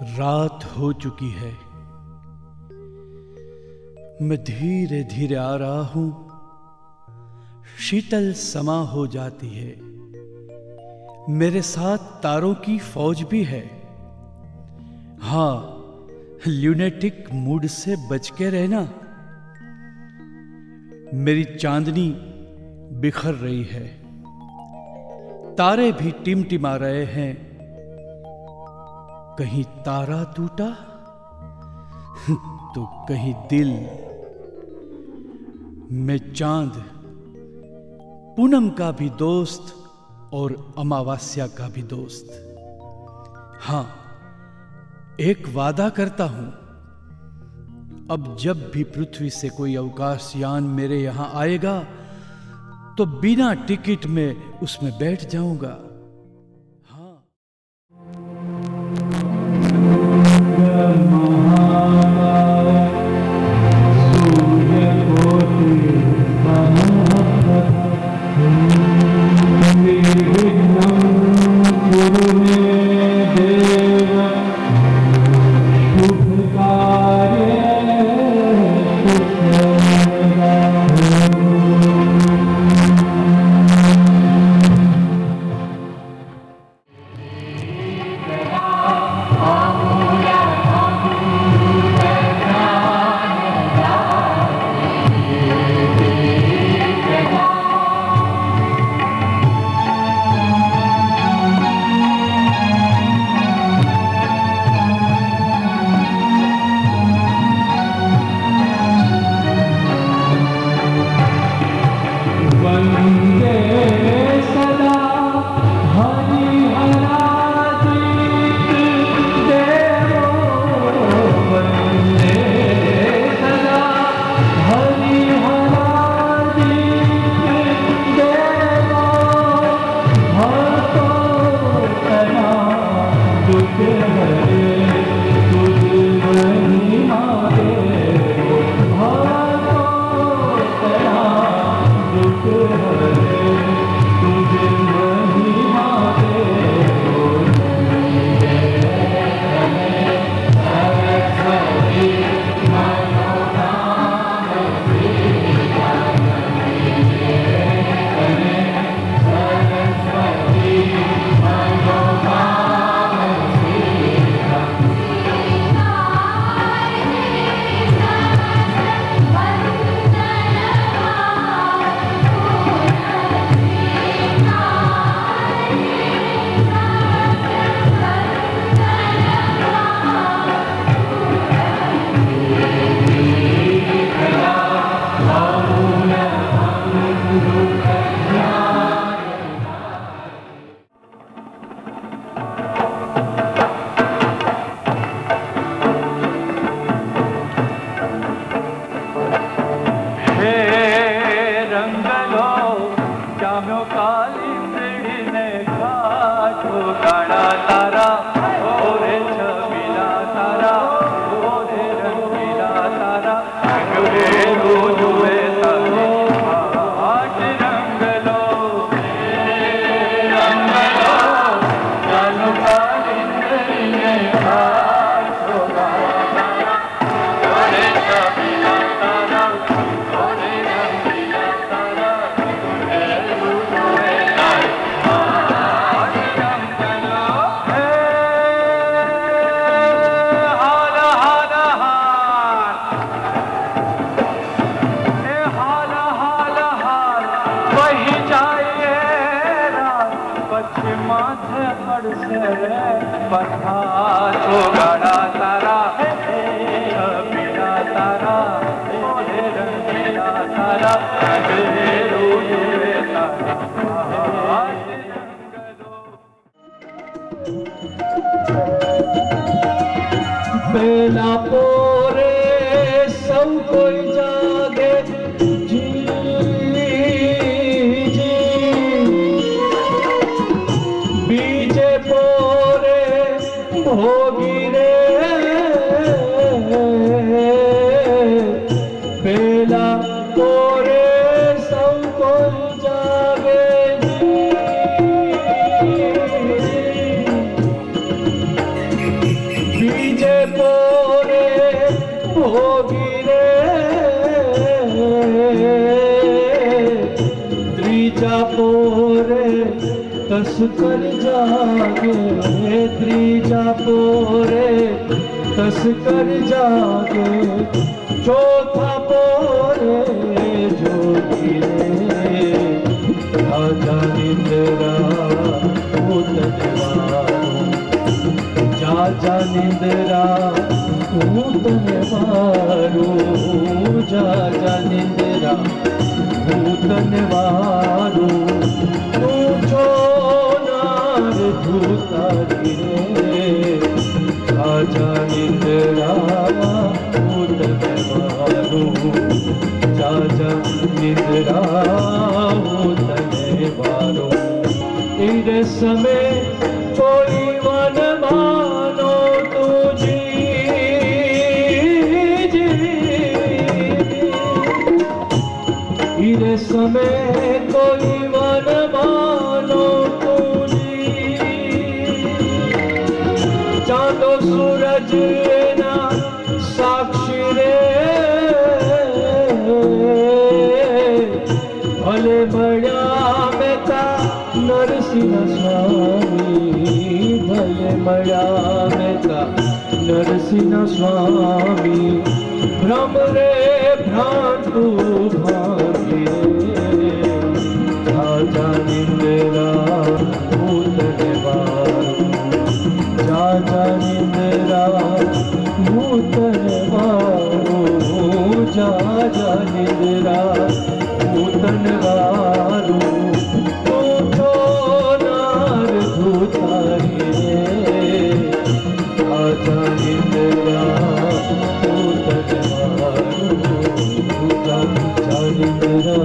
रात हो चुकी है। मैं धीरे धीरे आ रहा हूं। शीतल समा हो जाती है। मेरे साथ तारों की फौज भी है। हां, ल्यूनेटिक मूड से बच के रहना। मेरी चांदनी बिखर रही है। तारे भी टिमटिमा रहे हैं। कहीं तारा टूटा तो कहीं दिल। मैं चांद, पूनम का भी दोस्त और अमावस्या का भी दोस्त। हां, एक वादा करता हूं, अब जब भी पृथ्वी से कोई अवकाशयान मेरे यहां आएगा तो बिना टिकट में उसमें बैठ जाऊंगा। बेला पोरे सब कोई जागे जी जी, बीजे पोरे भोगी रे बेला पोरे सब कोई जागे जी। तस कर जागे त्रीजा पोरे तस कर जागे चौथा पोरे जोगी रे राजा निंद्रा भूतनवारो जाजा निंद्रा भूतनवारो जाजा निंद्रा भूतनवारो तू छो नार धूतारी रे राजा निंद्रा भूतनवारो जाजा निंद्रा भूतनवारो इरे समय कोई वन मानो तुझी इरे समय कोई वन मानो तुझी चांदो सूरज ना साक्षी रे भले बड़ा में का नरसिंह स्वामी भले बड़ा में का नरसिंह स्वामी भ्रम रे भ्रांतु भाग्य राजा निंद्रा भूतनवारो राजा निंद्रा भूतनवारो राजा निंद्रा भूतनवारो तू छो नार धूतारी रे राजा निंद्रा भूतनवारो राजा निंद्रा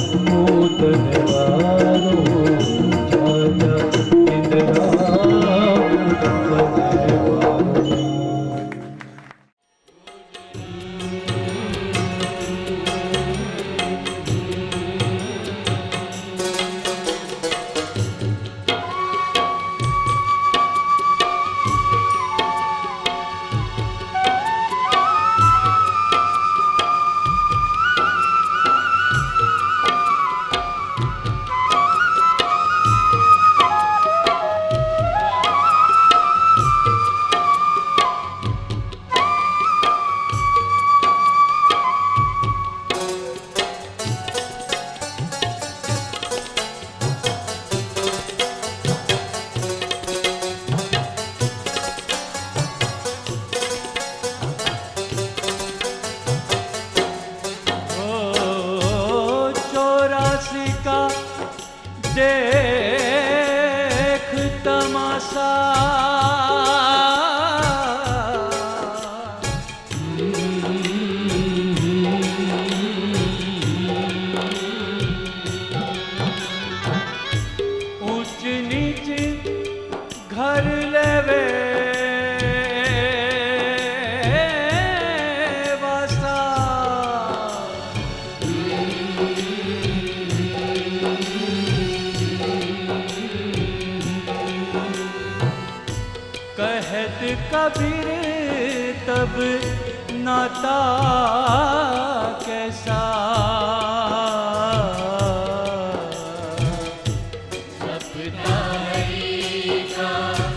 भूतनवारो राजा निंद्रा भूतनवारो। देख तमाशा ऊंच नीच घर लेवे वासा कहत कबीर तब नाता कैसा सबदारी का